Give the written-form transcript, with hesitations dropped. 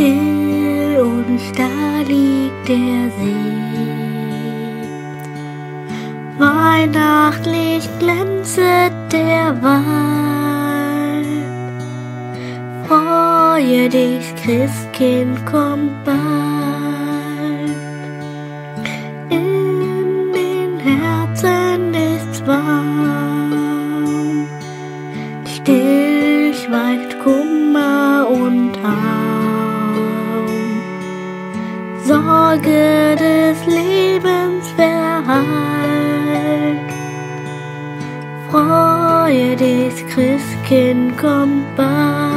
Still und starr liegt der See. Weihnachtlich glänzet der Wald. Freue dich, Christkind kommt bald. In den Herzen ist's warm. Still schweigt Kummer und Harm. Sorge des Lebens verhallt. Freue dich, Christkind kommt bald.